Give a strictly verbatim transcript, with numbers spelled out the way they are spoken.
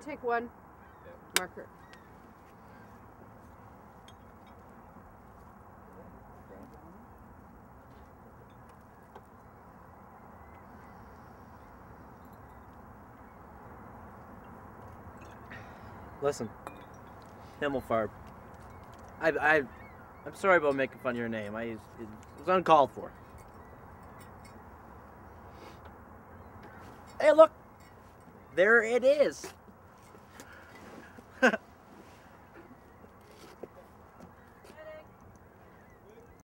Take one. Yep. Marker. Listen, Himmelfarb. I, I, I'm sorry about making fun of your name. I, it was uncalled for. Hey, look, there it is.